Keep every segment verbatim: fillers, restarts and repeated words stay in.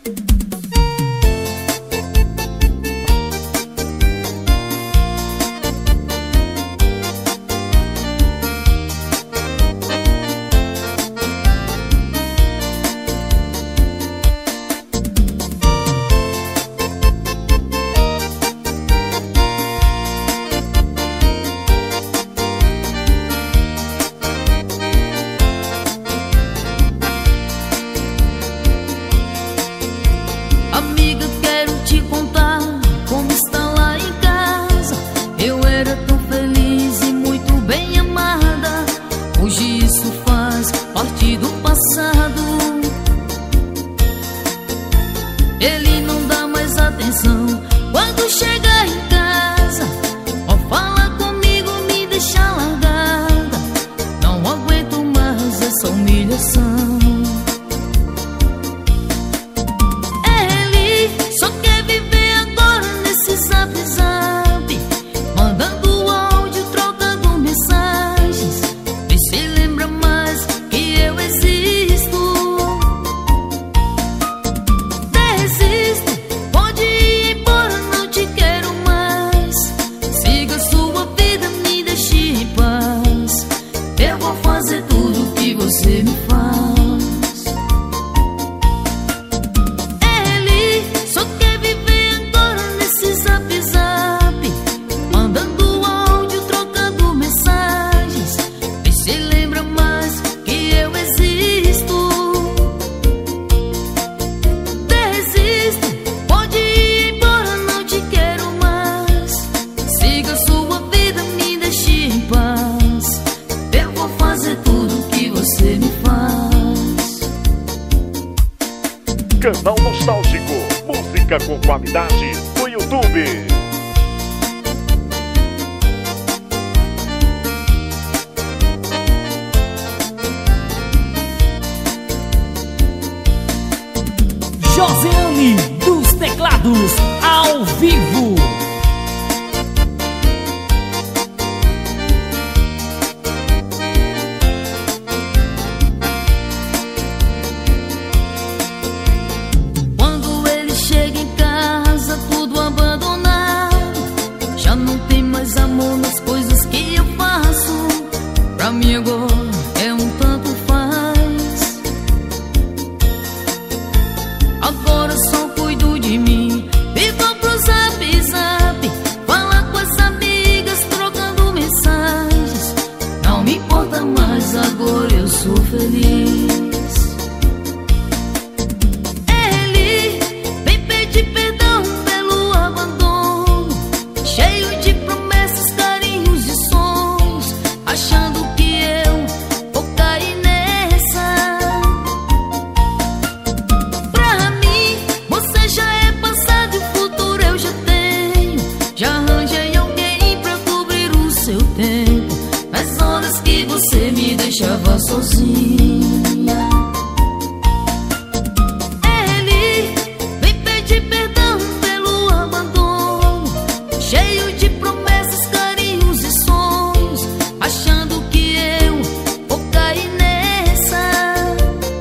Canal Nostálgico, música com qualidade no YouTube. Josiane dos teclados, ao vivo. Quando ele chega em casa, tudo abandonado, já não tem mais amor nas coisas que eu faço. Pra mim agora é um tanto faz. Agora só cuido de mim e vou pro zap zap, falar com as amigas, trocando mensagens. Não me importa mais, agora eu sou feliz. Ele vem pedir perdão pelo abandono, cheio de promessas, carinhos e sonhos, achando que eu vou cair nessa. Pra mim, você já é passado e o futuro eu já tenho. Já arranjei alguém pra cobrir o seu tempo, nas horas que você me deixava sozinha. Ele vem pedir perdão pelo abandono, cheio de promessas, carinhos e sonhos, achando que eu vou cair nessa.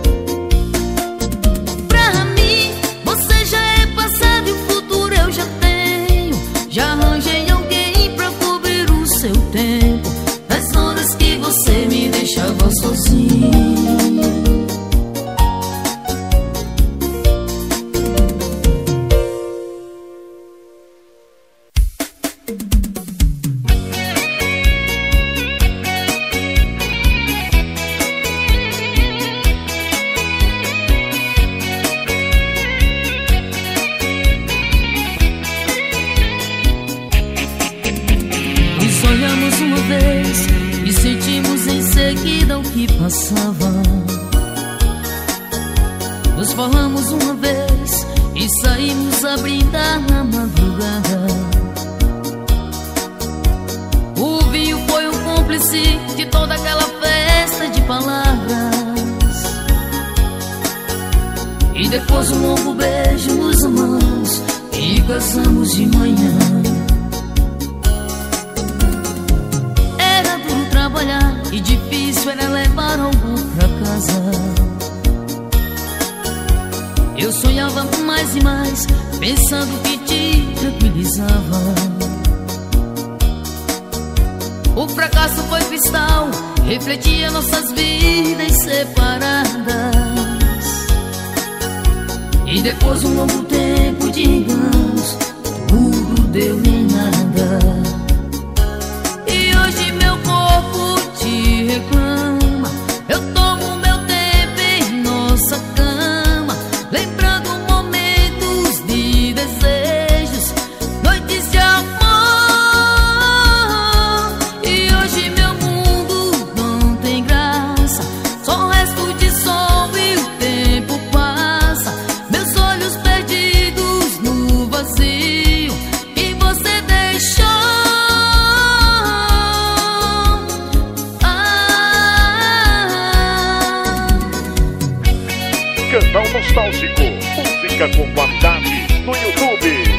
Pra mim, você já é passado e o futuro eu já tenho. Já arranjei alguém pra cobrir o seu tempo, nas horas que você me deixava sozinho. Nos olhamos uma vez e sentimos em seguida o que passava. Nos falamos uma vez e saímos a brindar na madrugada. O vinho foi um cúmplice de toda aquela festa de palavras, e depois um longo beijo nos amamos e casamos de manhã. Era duro trabalhar e difícil era levar algo pra casa. Eu sonhava mais e mais, pensando que te tranquilizava. O fracasso foi cristal, refletia nossas vidas separadas. E depois um longo tempo de enganos, tudo deu em nada. E hoje meu corpo te reclama, eu tomo meu tempo em nossa cama, lembrando momentos de desejos, noites de amor. E hoje meu mundo não tem graça, só resto de sol e o tempo passa, meus olhos perdidos no vazio que você deixou. Canal Nostálgico, música com qualidade no YouTube.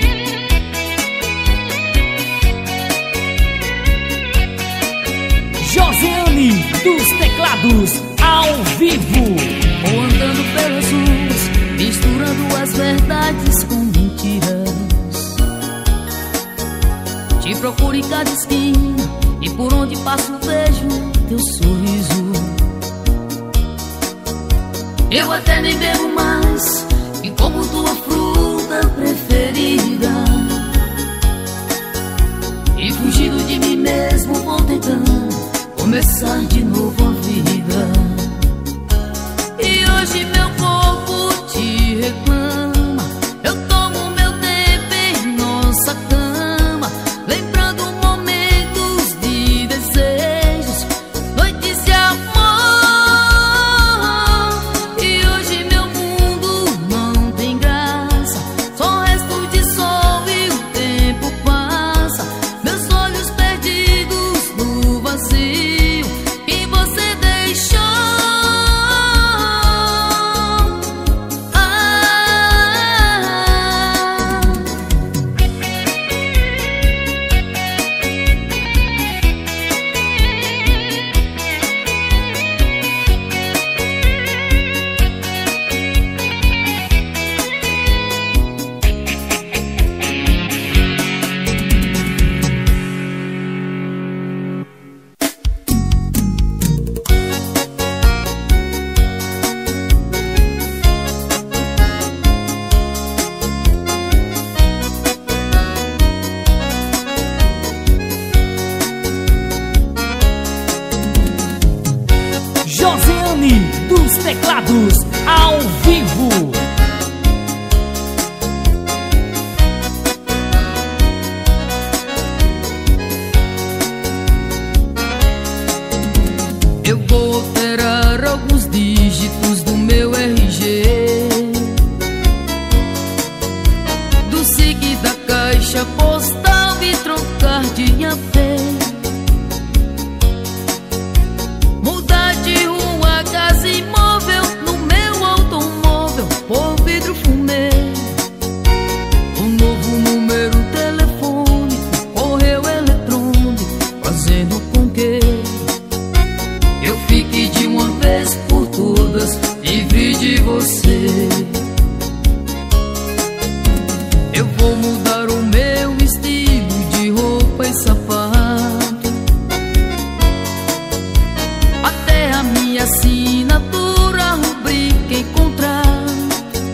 Josiane dos teclados ao vivo. Vou andando pelas ruas, misturando as verdades com mentiras. Te procuro em cada esquina e por onde passo vejo teu sorriso. Eu até nem bebo mais e como tua fruta preferida. E fugindo de mim mesmo vou tentando começar de novo a vida. E hoje meu corpo te reclama, eu tomo meu tempo em nossa cama, lembrando momentos de desejos, noites de amor. E hoje meu mundo não tem graça, só resto de sol e o tempo passa, meus olhos perdidos no vazio que você deixou. Josiane dos teclados ao vivo. Eu vou alterar alguns dígitos do meu R G, do S I C da caixa postal e trocar de A P. Mudar de rua, casa imóvel, no meu automóvel por vidro fumê. Um novo número telefônico, correio eletrônico, fazendo com que eu fique de uma vez por todas livre de você. Eu vou mudar o meu estilo de roupa e sapato, até a minha assinatura, rubrica em contrato.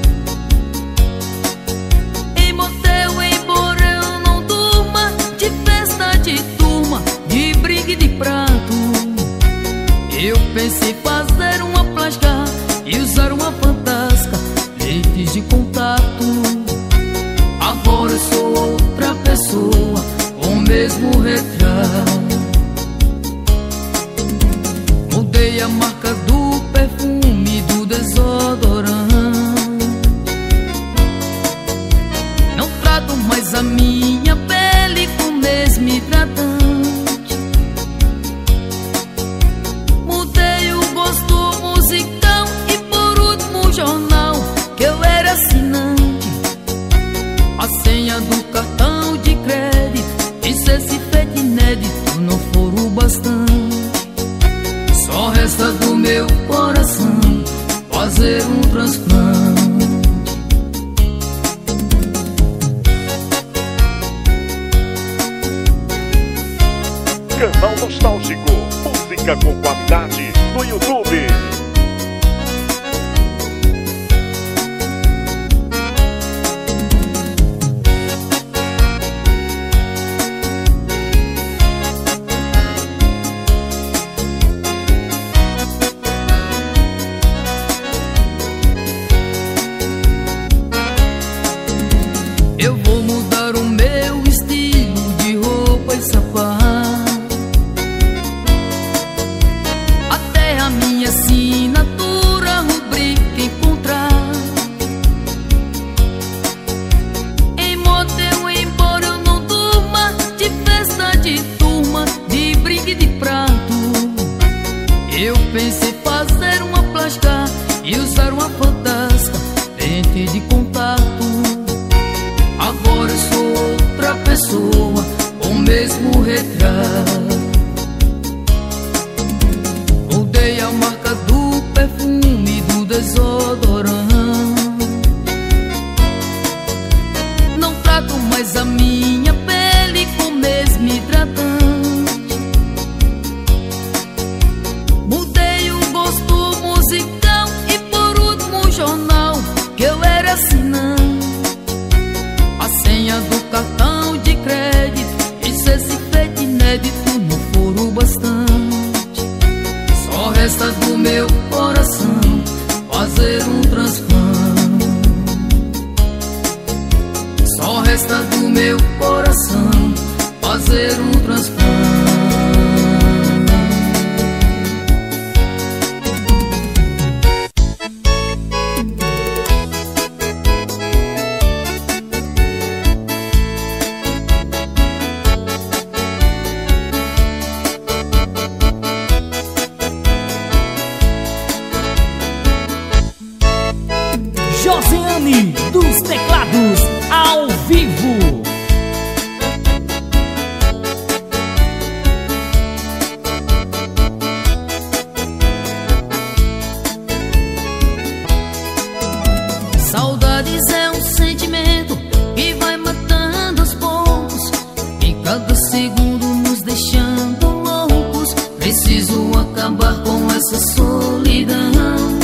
Em motel, embora eu não durma, de festa de turma, de briga e de prato, eu pensei fazer uma plástica e usar uma fantástica, lentes de contato. Agora eu sou outra pessoa, com o mesmo retrato. Mudei a marca do perfume, do desodorante. Não trato mais a minha pele com o mesmo hidratante. Mudei o gosto musical e por último o jornal que eu era assinante. A senha do cartão de crédito e se esse feito inédito não for o bastante, só resta do Música com qualidade no YouTube. Eu vou mudar o meu estilo de roupa e sapato, até a minha assinatura rubrica encontrar. Em motel, embora eu não durma, de festa de turma, de brinque de prato, eu pensei fazer uma plástica e usar uma fantástica lente de contato. Agora eu sou outra pessoa, o mesmo retrato. Mudei a marca do perfume e do desodorante. Não trato mais a minha pele com o mesmo hidratante. Mudei o gosto musical e por último o jornal que eu era assinante. A senha do cartão de crédito, e se esse feito inédito não for o bastante, só resta do meu coração fazer um transplante. Só resta do meu coração fazer um transplante. Josiane dos Teclados, ao vivo. Saudades é um sentimento que vai matando aos poucos, em cada segundo nos deixando loucos. Preciso acabar com essa solidão.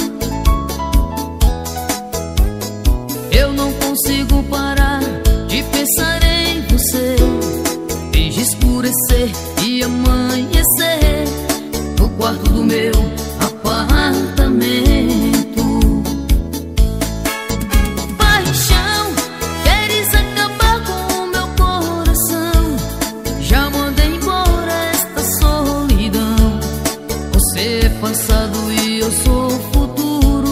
Eu não consigo parar de pensar em você, desde escurecer e amanhecer, no quarto do meu apartamento. Paixão, queres acabar com o meu coração? Já mandei embora esta solidão. Você é passado e eu sou o futuro.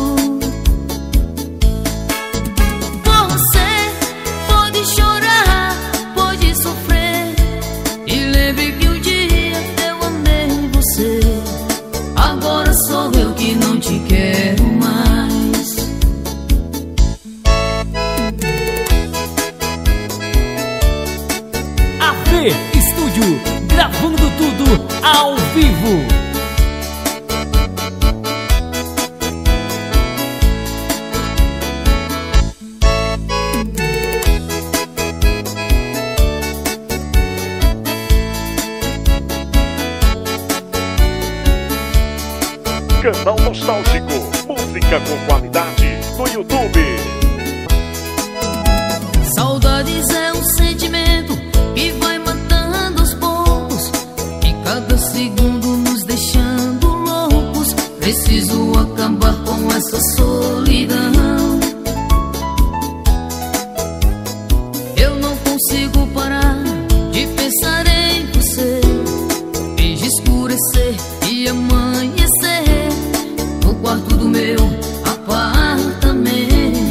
Agora sou eu que não te quero mais. A V Estúdio, gravando tudo ao vivo. Canal Nostálgico, música com qualidade no YouTube. Saudades é um sentimento que vai matando aos poucos, e cada segundo nos deixando loucos. Preciso acabar com essa solidão. Eu não consigo parar de pensar em você, desde escurecer e amanhecer, no quarto do meu apartamento.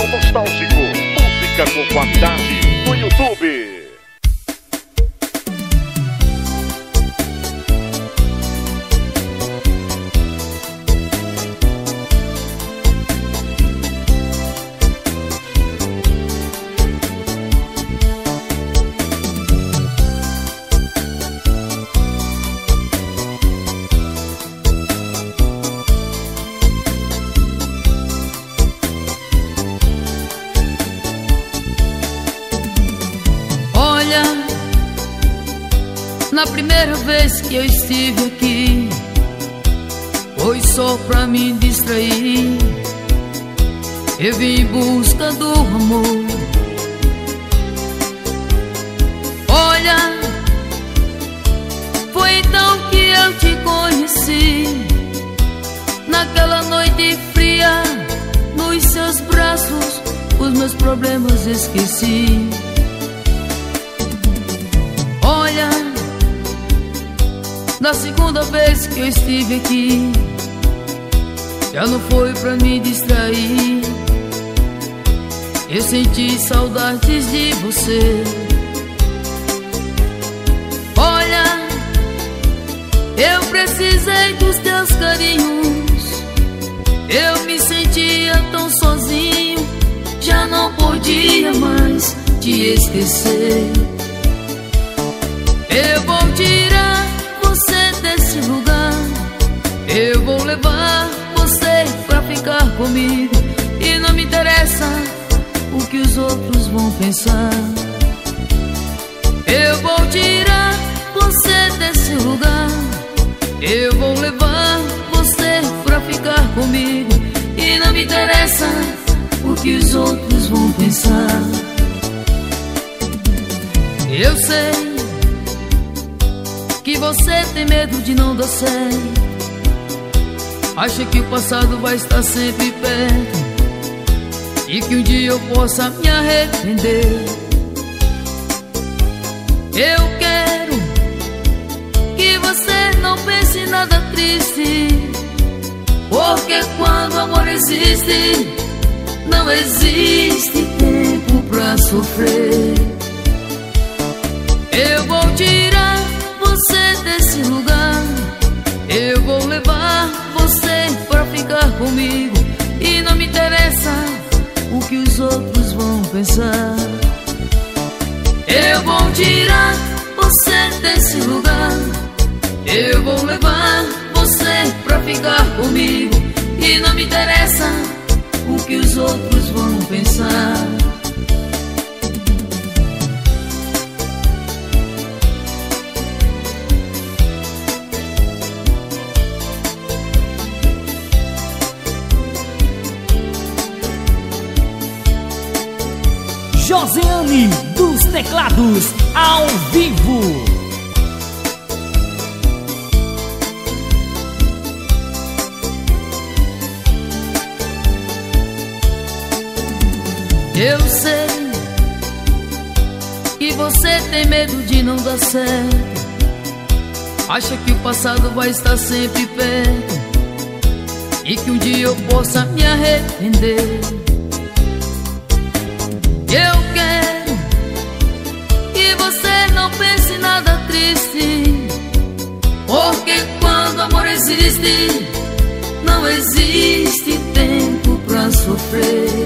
Canal Nostálgico, música com qualidade no YouTube. Na primeira vez que eu estive aqui, foi só pra me distrair. Eu vim em busca do amor. Olha, foi então que eu te conheci. Naquela noite fria, nos seus braços, os meus problemas esqueci. Olha, na segunda vez que eu estive aqui, já não foi pra me distrair. Eu senti saudades de você. Olha, eu precisei dos teus carinhos. Eu me sentia tão sozinho, já não podia mais te esquecer. Eu vou tirar você desse lugar, eu vou levar você pra ficar comigo. E não me interessa o que os outros vão pensar. Eu vou tirar você desse lugar, eu vou levar você pra ficar comigo. E não me interessa o que os outros vão pensar. Eu sei que você tem medo de não dar certo, acha que o passado vai estar sempre perto e que um dia eu possa me arrepender. Eu quero que você não pense em nada triste, porque quando o amor existe, não existe tempo pra sofrer. Eu vou tirar você desse lugar, eu vou levar você pra ficar comigo. E não me interessa o que os outros vão pensar. Eu vou tirar você desse lugar, eu vou levar você pra ficar comigo. E não me interessa o que os outros vão pensar. Josiane dos teclados, ao vivo. Eu sei que você tem medo de não dar certo, acha que o passado vai estar sempre perto e que um dia eu possa me arrepender. Eu quero que você não pense em nada triste, porque quando o amor existe, não existe tempo pra sofrer.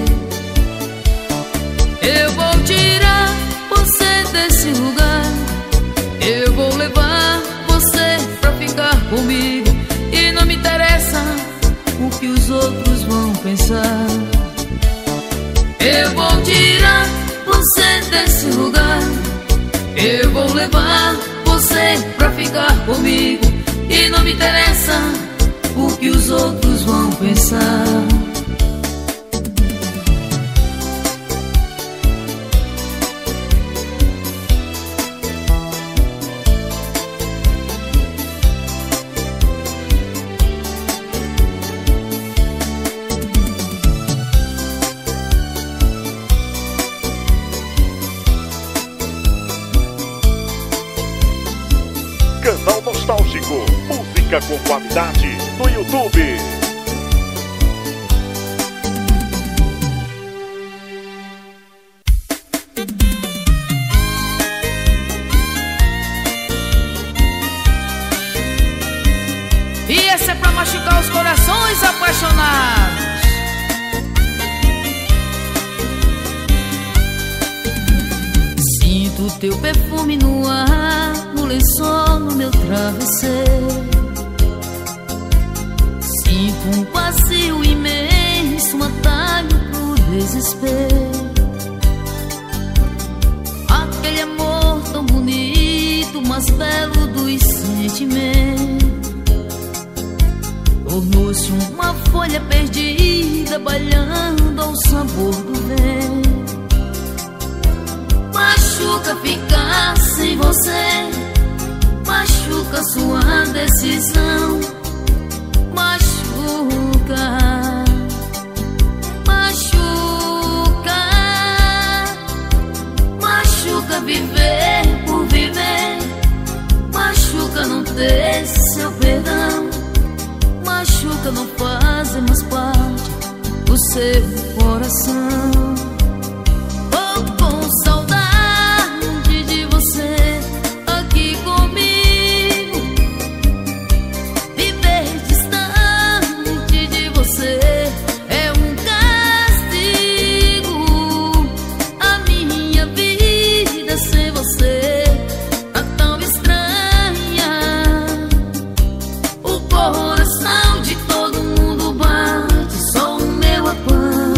Eu vou tirar você desse lugar, eu vou levar você pra ficar comigo. E não me interessa o que os outros vão pensar. Eu vou tirar você desse lugar, eu vou levar você pra ficar comigo. E não me interessa o que os outros vão pensar. Canal Nostálgico, música com qualidade no YouTube. E esse é pra machucar os corações apaixonados. Sinto teu perfume no ar, no lençol, no meu travesseiro. Sinto um vazio imenso, um atalho pro desespero. Aquele amor tão bonito, mais belo dos sentimentos, tornou-se uma folha perdida, balhando ao sabor do vento. Machuca ficar sem você, machuca sua decisão. Machuca, machuca, machuca viver por viver. Machuca não ter seu perdão. Machuca não fazer mais parte do seu coração. Tô com saudade de você aqui comigo. Viver distante de você é um castigo. A minha vida sem você tá tão estranha. O coração de todo mundo bate, só o meu apanha.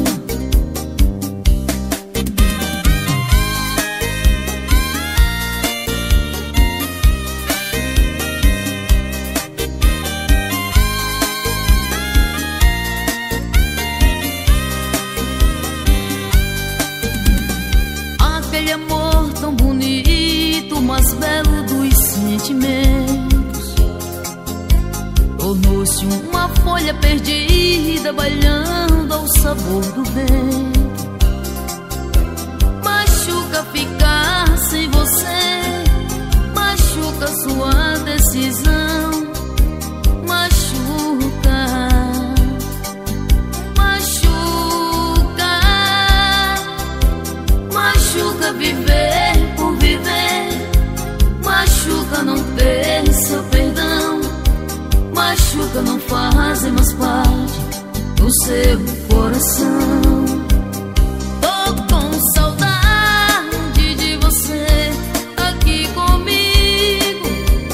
Aquele amor tão bonito, mais belo dos sentimentos, tornou-se uma folha perdida, balhando ao sabor do vento. Machuca ficar sem você, machuca sua decisão. Machuca, machuca, machuca viver por viver. Machuca não ter seu perdão. Machuca não fazer mais parte do seu coração. Tô com saudade de você aqui comigo.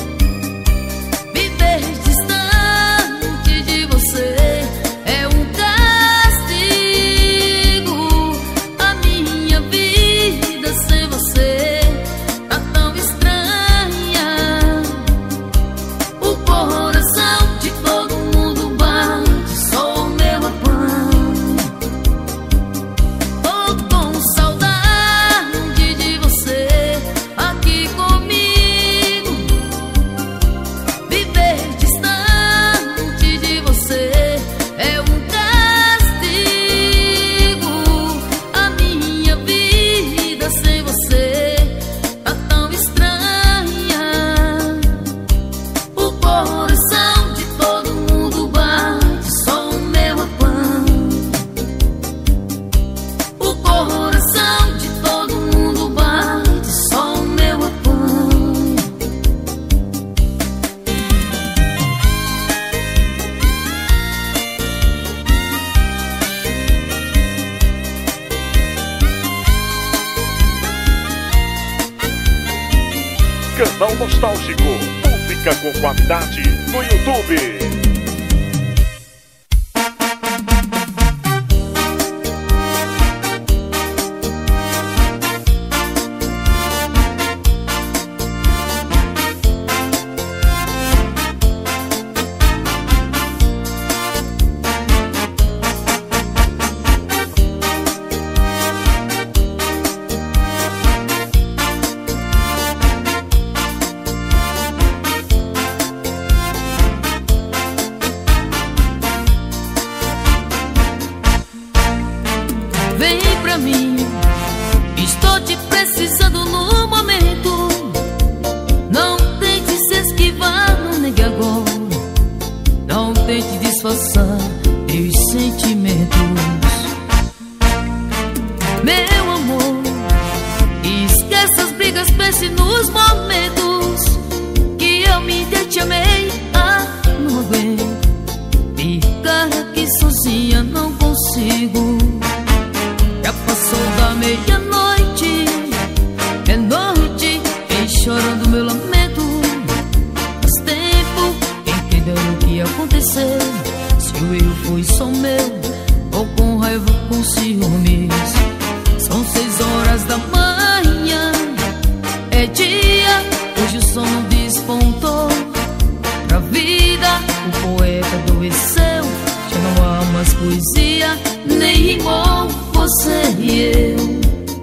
Viver distante de você é um castigo. A minha vida sem você tá tão estranha. O coração de todo mundo bate, só o meu apanha. Tô com saudade de você aqui comigo. Viver distante de você é um castigo. A minha vida sem você tá tão estranha. O coração de todo mundo bate, só o meu apanha. O coração de todo mundo bate, só o meu apanha. Canal Nostálgico, música com qualidade no YouTube. Vem pra mim, estou te precisando no momento. Não tente se esquivar, não negue agora. Não tente disfarçar teus sentimentos. Meu amor, esqueça as brigas, pense nos momentos que eu me dei, te amei. Ah, no aguento ficar aqui sozinha, não consigo. Já passou da meia-noite, é noite, e chorando meu lamento. Faz tempo entendeu o que aconteceu. Se o erro foi só meu, ou com raiva, com ciúmes. São seis horas da manhã, é dia, hoje o sol não despontou. Pra vida, o poeta adoeceu. Já não há mais poesia, nem rimou você e eu.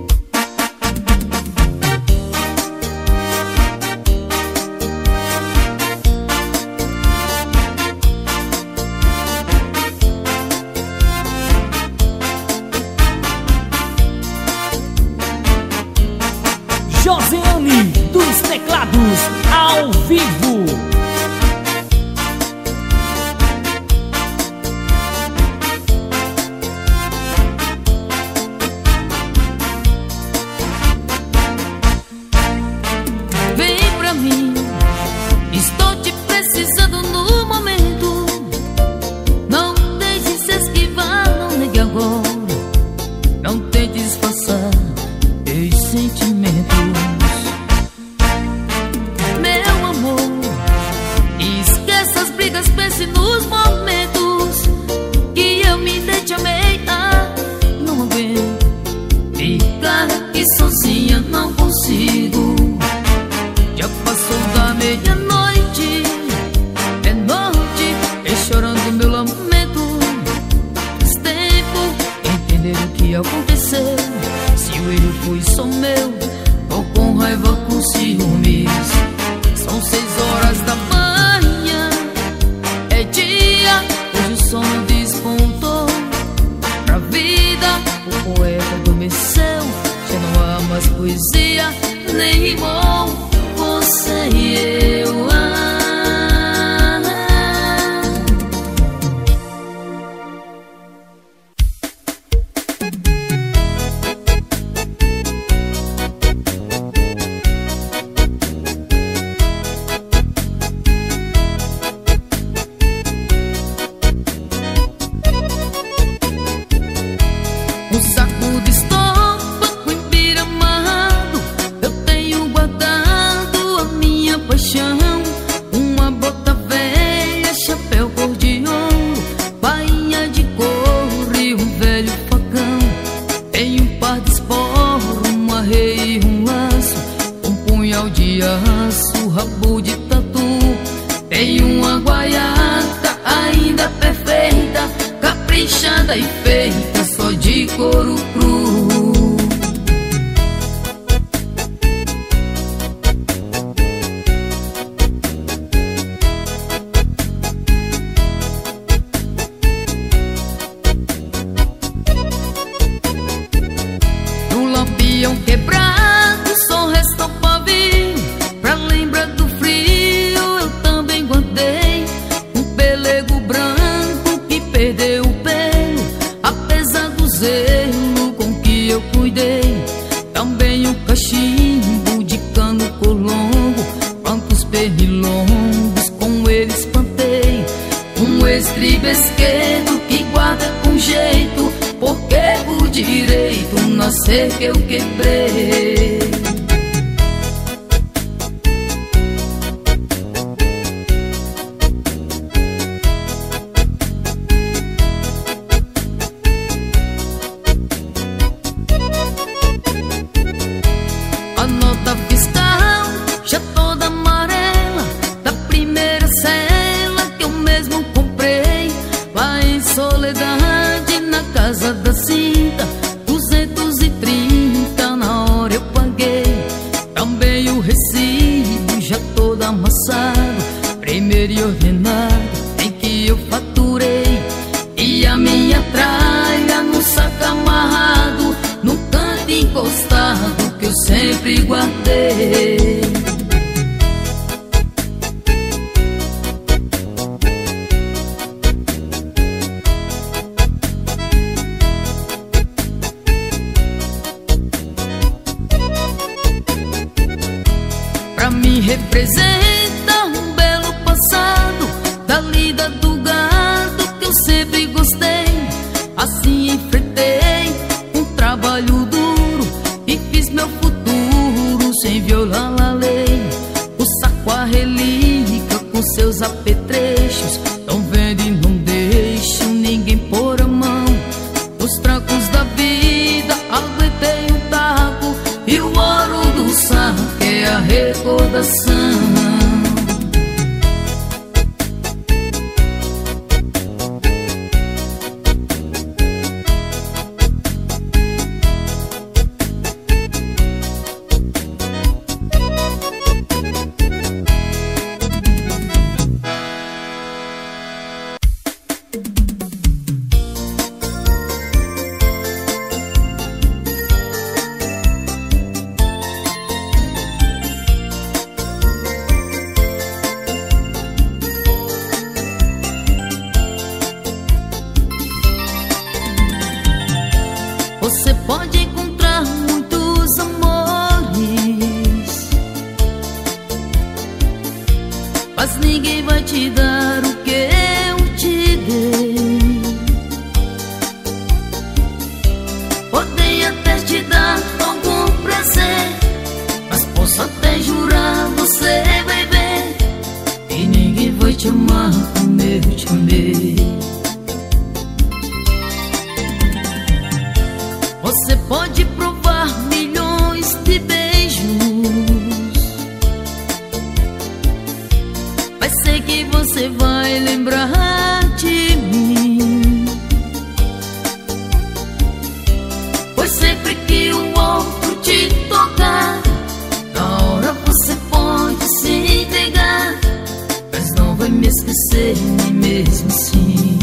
Josiane dos teclados ao vivo. Vem pra mim, estou te precisando no momento. Não tente se esquivar, não negue agora. Não tente disfarçar teus sentimentos. Meu amor, esqueça as brigas, pense nos momentos que eu me dei, te amei. Ah, não aguento ficar aqui sozinha, não consigo. Já passou da meia-noite, é noite, e chorando meu lamento. Faz tempo entender o que aconteceu. Se o erro foi só meu, ou com raiva, com ciúmes. São seis horas da manhã, é dia, hoje o sol não despontou. Pra vida, o poeta adormeceu. Já não há mais poesia, nem rimou você e eu. Ah, um saco de estopa com empira amarrado, eu tenho guardado a minha paixão. Uma bota velha, chapéu cor de ouro, bainha de couro e um velho facão. Tem um par de esporro, uma rei e um laço, um punhal de aço, rabo de tatu. Tem uma guaiata ainda perfeita, caprichada e feita só de couro cru. No lampião quebrado só resta o pavio, pra lembrar do frio eu também guardei um pelego branco que perdeu o pelo, apesar do zelo com que eu cuidei. Também um cachimbo de cano colombo, quantos pernilongos com ele espantei. Um estribo esquerdo que guarda com jeito, porque por direito nascer que eu quebrei. A nota fiscal já toda amarela, da primeira cela que eu mesmo comprei. Lá em Soledade, na casa da cinta, duzentos e trinta na hora eu paguei. Também o recibo já todo amassado, primeiro e ordenado, em que eu faturei. E a minha tralha no saco amarrado, no canto encostado que eu sempre guardei. Pra mim representa um belo passado, dali da os apetrechos, tão vendo e não deixam ninguém pôr a mão. Os trancos da vida, aguentei o taco, e o ouro do saco é a recordação. Você pode encontrar muitos amores, mas ninguém vai te dar o que eu te dei. Podem até te dar algum prazer, mas posso até jurar, você vai ver, e ninguém vai te amar como eu te amei. Você pode provar milhões de beijos, mas sei que você vai lembrar de mim, pois sempre que o outro te tocar, na hora você pode se entregar, mas não vai me esquecer nem mesmo assim.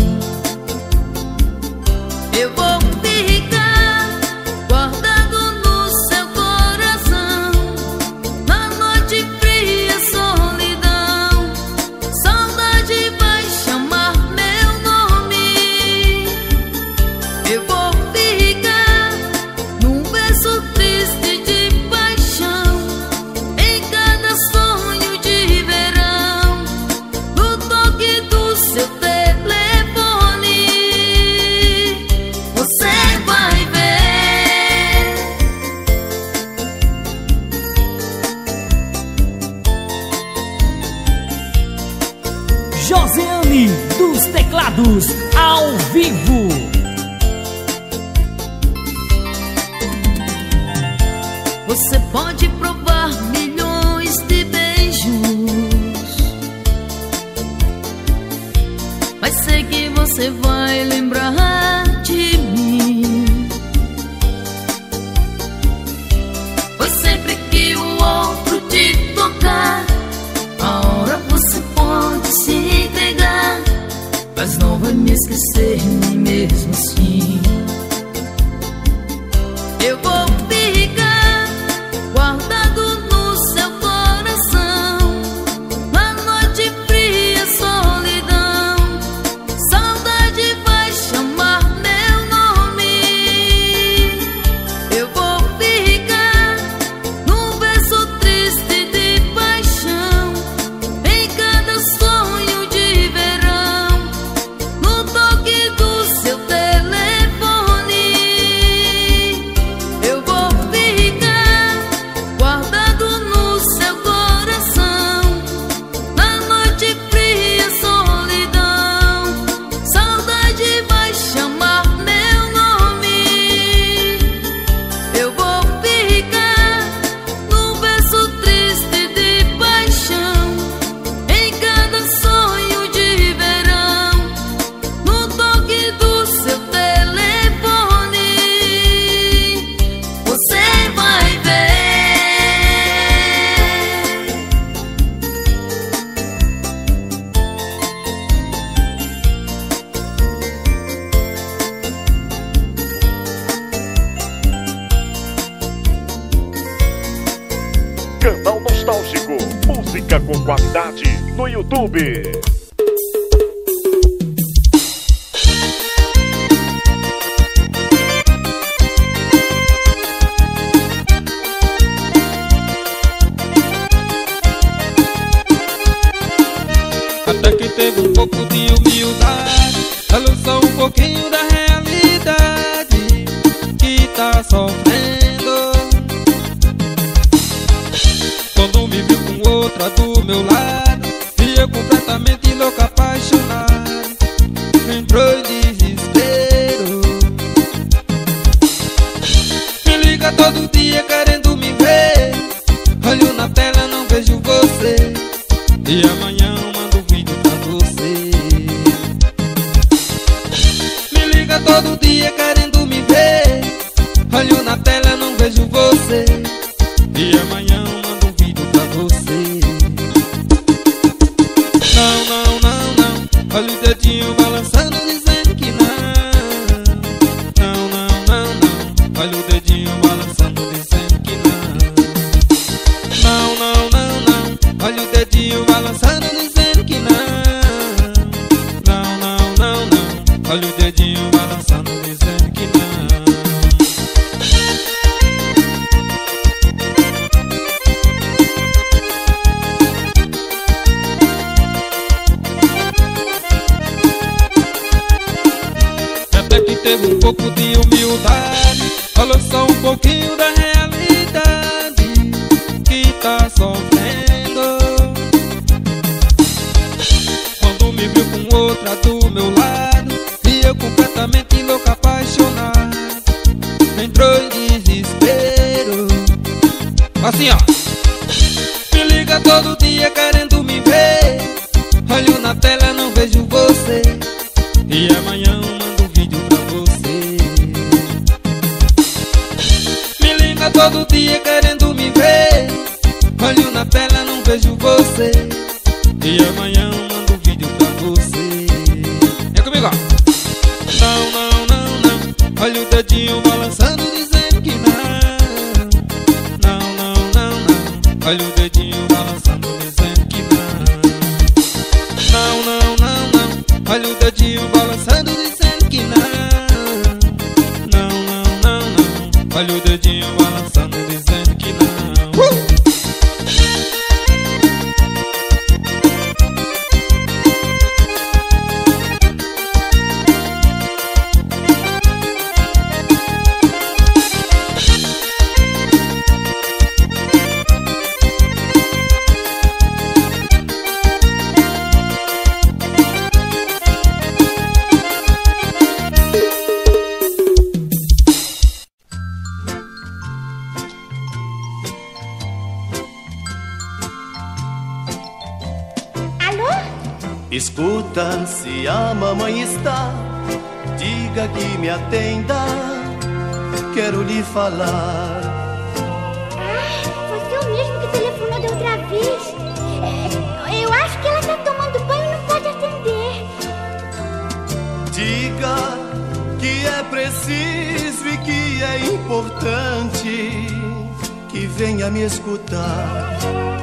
Eu vou ficar guardado no seu coração, na noite fria, solidão. Saudade vai chamar meu nome. Eu vou ficar num verso triste de paixão, em cada sonho de verão, no toque do seu telefone. Você vai ver. Josiane dos teclados, ao vivo. Você pode provar milhões de beijos, mas sei que você vai lembrar de mim, pois sempre que o outro te tocar, a hora você pode se entregar, mas não vai me esquecer nem mesmo assim. Eu vou ficar guardado no seu coração, na noite fria, solidão. Saudade vai chamar meu nome. Eu vou ficar num verso triste de paixão, em cada sonho de verão, no toque do seu telefone. Eu vou ficar guardado no seu coração, na noite fria, solidão. Saudade vai chamar meu nome. Eu vou ficar num verso triste de paixão, em cada sonho de verão, no toque do seu telefone. Você vai ver. Canal Nostálgico, música com qualidade no YouTube. Até que teve um pouco de humildade, lançou um pouquinho da realidade que tá sofrendo. Quando me viu com outra do meu lado, e eu completamente louco, apaixonado, entrou em desespero. Me liga todo dia querendo me ver, olho na tela, não vejo você, e amanhã eu mando um vídeo pra você. Me liga todo dia querendo me ver, olho na tela, não vejo você, e amanhã eu mando um vídeo pra você. Não, não, não, não, olha o dedinho balançando dizendo que não. Não, não, não, não, olha o dedinho balançando dizendo que não. Não, não, não, não, olha o dedinho balançando dizendo que não. Não, não, não, não, olha o dedinho balançando dizendo que não. Até que teve um pouco de humildade, falou só um pouquinho da realidade que tá sofrendo. Quando me viu com outra do meu lado, e eu completamente louco, apaixonado, entrou em desespero. Assim ó, me liga todo dia querendo me ver, olho na tela, não vejo você, e amanhã eu mando um vídeo pra você. Me liga todo dia querendo me ver, olho na tela, não vejo você, e amanhã eu mando um vídeo pra você. Vem comigo ó. Não, não, não, não, olha o dedinho balançando dizendo que não. Não, não, não, não, olha o dedinho balançando dizendo que não. Não, não, não, não, olha o dedinho balançando dizendo que não. Não, não, não, não, olha o dedinho balançando dizendo que não. uh! Escuta, se a mamãe está, diga que me atenda, quero lhe falar. Ah, você é o mesmo que telefonou da outra vez. É, eu acho que ela está tomando banho e não pode atender. Diga que é preciso e que é importante que venha me escutar.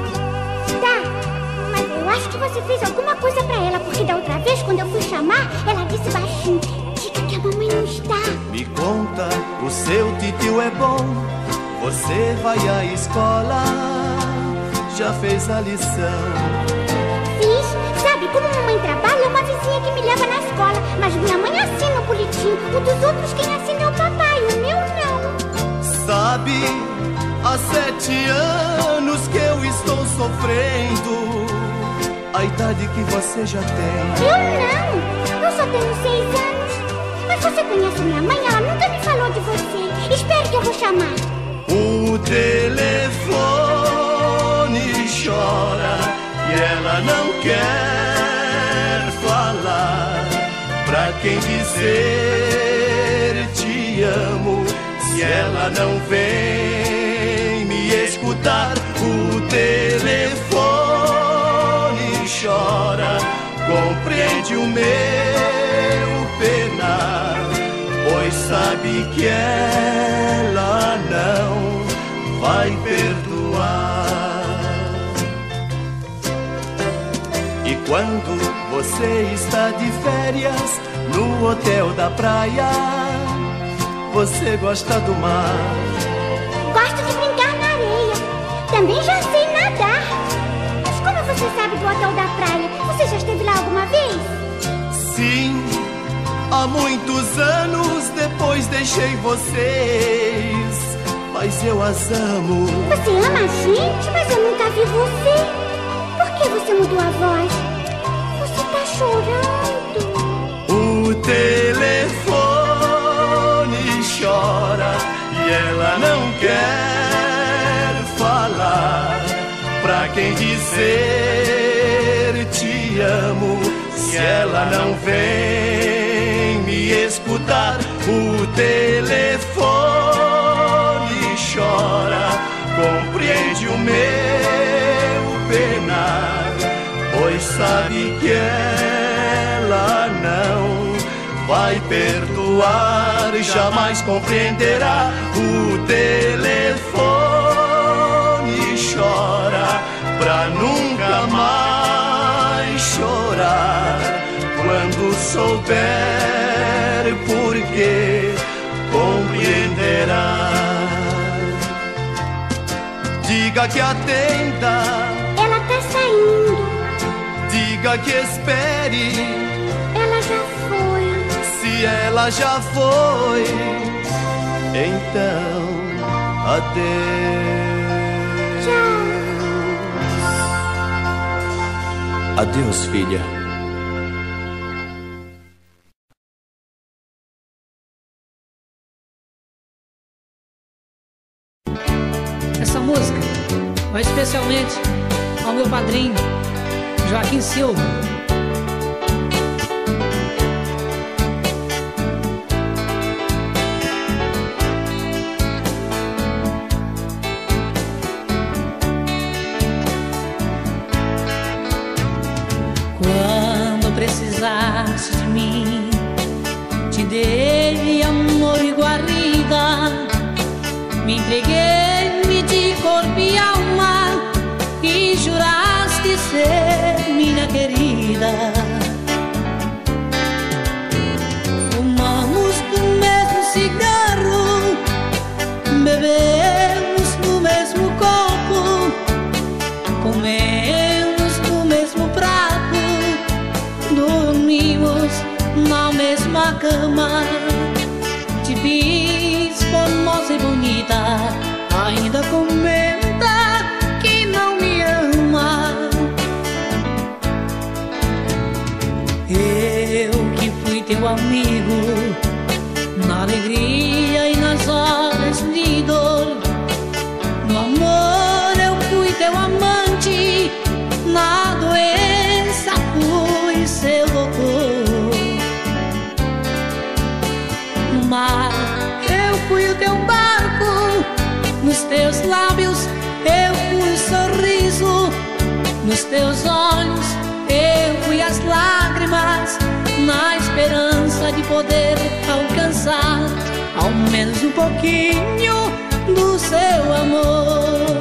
Eu acho que você fez alguma coisa pra ela, porque da outra vez, quando eu fui chamar, ela disse baixinho: diga que a mamãe não está. Me conta, o seu titio é bom, você vai à escola, já fez a lição? Fiz, sabe, como a mamãe trabalha, é uma vizinha que me leva na escola, mas minha mãe assina o boletim, o dos outros quem assina é o papai, o meu não. Sabe, há sete anos que eu estou sofrendo a idade que você já tem. Eu não, eu só tenho seis anos. Mas você conhece minha mãe? Ela nunca me falou de você. Espere que eu vou chamar. O telefone chora e ela não quer falar. Pra quem dizer te amo, se ela não vem me escutar. O telefone chora, compreende o meu penar, pois sabe que ela não vai perdoar. E quando você está de férias no hotel da praia, você gosta do mar? Gosto de brincar na areia, também já sei nadar. Como você sabe do hotel da praia? Você já esteve lá alguma vez? Sim, há muitos anos depois deixei vocês, mas eu as amo. Você ama a gente, mas eu nunca vi você. Por que você mudou a voz? dizer te amo, se ela não vem me escutar, o telefone chora, compreende o meu penar, pois sabe que ela não vai perdoar, jamais compreenderá. O telefone chora pra nunca mais chorar, quando souber por que compreenderá. Diga que atenda, Ela tá saindo, diga que espere, ela já foi. se ela já foi, então adeus. Tchau. Adeus, filha. Essa música vai especialmente ao meu padrinho, Joaquim Silva. Quando precisaste de mim, te dei amor e guarida, me entreguei-me de corpo e alma e juraste ser minha querida. Fumamos do mesmo cigarro, bebemos no mesmo copo, comemos no mesmo prato, dormimos na mesma cama. Te fiz formosa e bonita, ainda comenta que não me ama. Eu que fui teu amigo, na alegria e nas horas de dor, no amor eu fui teu amante, na doença fui seu doutor. No mar eu fui o teu barco, nos teus lábios eu fui o sorriso, nos teus olhos eu fui as lágrimas, na esperança de poder alcançar ao menos um pouquinho do seu amor.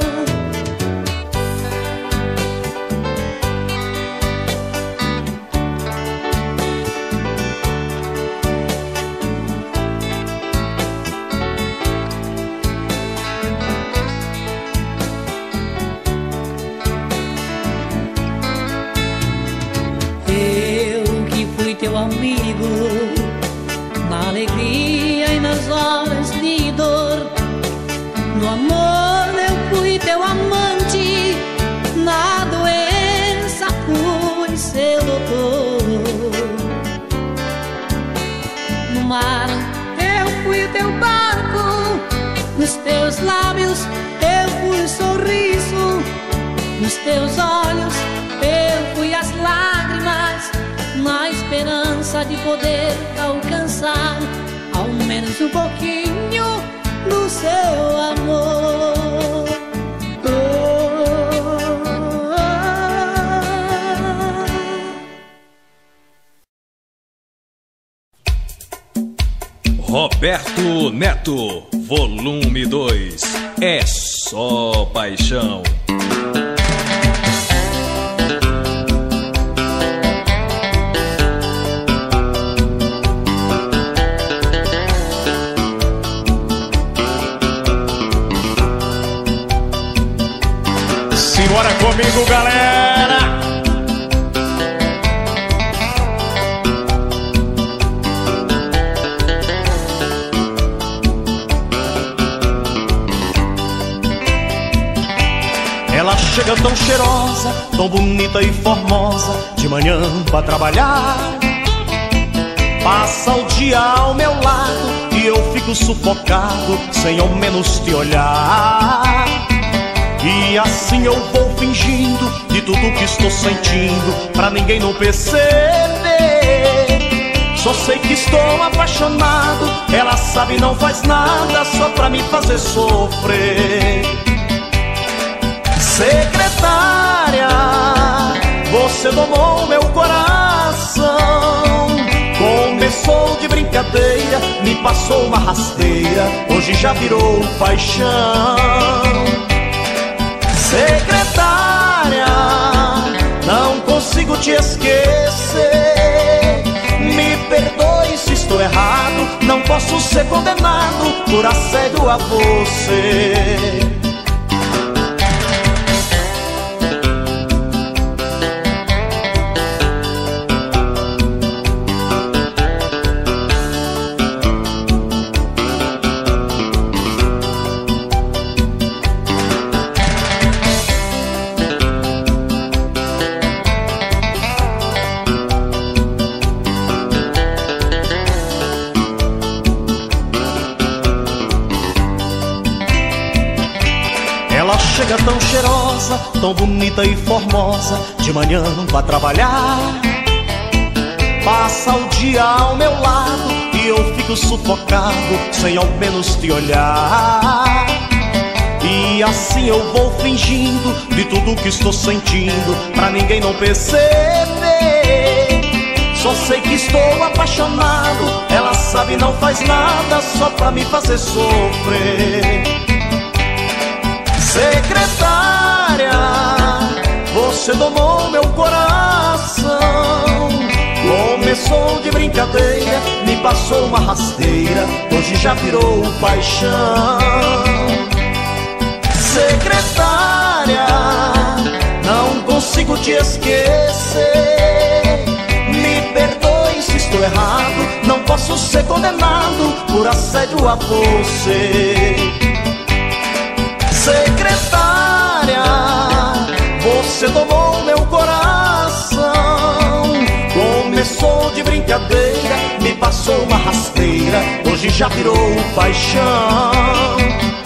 Teu amigo, na alegria e nas horas de dor, no amor eu fui teu amante, na doença fui seu doutor. No mar eu fui o teu barco, nos teus lábios eu fui o sorriso, nos teus olhos eu fui as lágrimas, na esperança de poder alcançar ao menos um pouquinho do seu amor. Oh, oh, oh. Roberto Neto, volume dois, é só paixão. Bora comigo, galera! Ela chega tão cheirosa, tão bonita e formosa, de manhã pra trabalhar. Passa o dia ao meu lado e eu fico sufocado, sem ao menos te olhar. E assim eu vou fingindo de tudo que estou sentindo, pra ninguém não perceber. Só sei que estou apaixonado, ela sabe, não faz nada só pra me fazer sofrer. Secretária, você domou meu coração. Começou de brincadeira, me passou uma rasteira, hoje já virou paixão. Secretária, não consigo te esquecer. Me perdoe se estou errado, não posso ser condenado por assédio a você. Chega tão cheirosa, tão bonita e formosa, de manhã vai trabalhar. Passa o dia ao meu lado e eu fico sufocado, sem ao menos te olhar. E assim eu vou fingindo de tudo que estou sentindo, pra ninguém não perceber. Só sei que estou apaixonado, ela sabe, não faz nada só pra me fazer sofrer. Secretária, você domou meu coração. Começou de brincadeira, me passou uma rasteira, hoje já virou paixão. Secretária, não consigo te esquecer. Me perdoe se estou errado, não posso ser condenado por assédio a você. Secretária, você domou meu coração. Começou de brincadeira, me passou uma rasteira, hoje já virou paixão.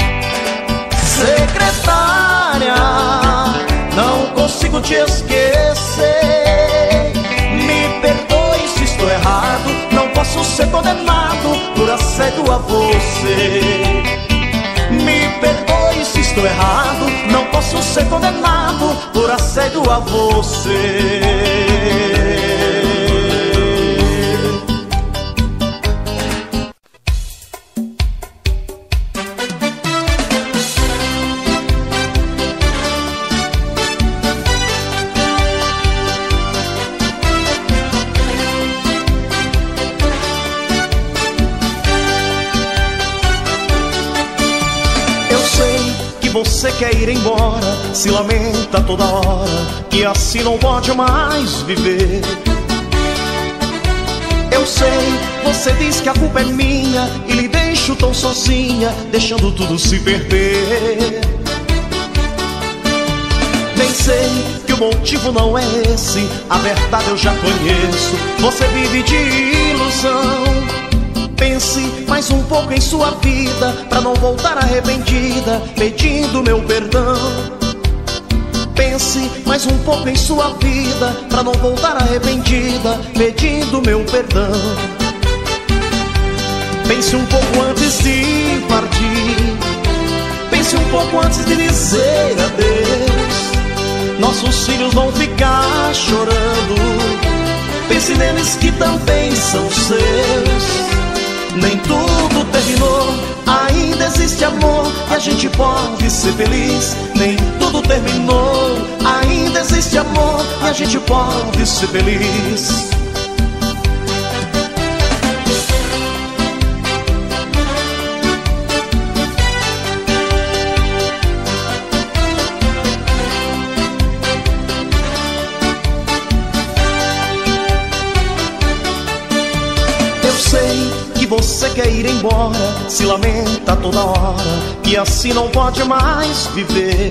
Secretária, não consigo te esquecer. Me perdoe se estou errado, não posso ser condenado por assédio a você. Me perdoe se estou errado, não posso ser condenado por assédio a você. Você quer ir embora, se lamenta toda hora, que assim não pode mais viver. Eu sei, você diz que a culpa é minha e lhe deixo tão sozinha, deixando tudo se perder. Nem sei que o motivo não é esse, a verdade eu já conheço. Você vive de ilusão. Pense mais um pouco em sua vida, pra não voltar arrependida, pedindo meu perdão. Pense mais um pouco em sua vida, pra não voltar arrependida, pedindo meu perdão. Pense um pouco antes de partir, pense um pouco antes de dizer adeus. Nossos filhos vão ficar chorando, pense neles que também são seus. Nem tudo terminou, ainda existe amor e a gente pode ser feliz. Nem tudo terminou, ainda existe amor e a gente pode ser feliz. Você quer ir embora, se lamenta toda hora, que assim não pode mais viver.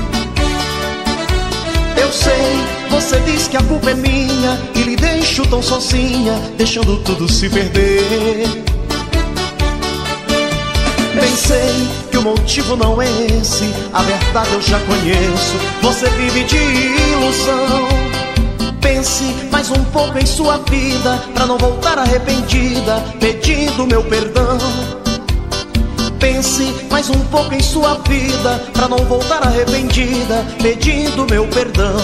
Eu sei, você diz que a culpa é minha e lhe deixo tão sozinha, deixando tudo se perder. Bem bem sei que o motivo não é esse, a verdade eu já conheço. Você vive de ilusão. Pense mais um pouco em sua vida, pra não voltar arrependida, pedindo meu perdão. Pense mais um pouco em sua vida, pra não voltar arrependida, pedindo meu perdão.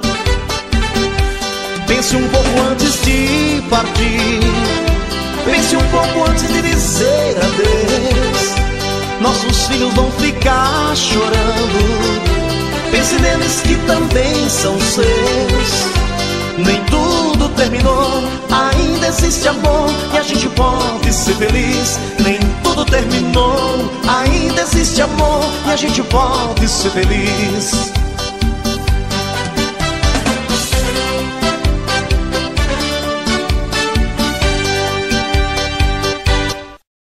Pense um pouco antes de partir, pense um pouco antes de dizer adeus. Nossos filhos vão ficar chorando, pense neles que também são seus. Nem tudo terminou, ainda existe amor e a gente pode ser feliz. Nem tudo terminou, ainda existe amor e a gente pode ser feliz.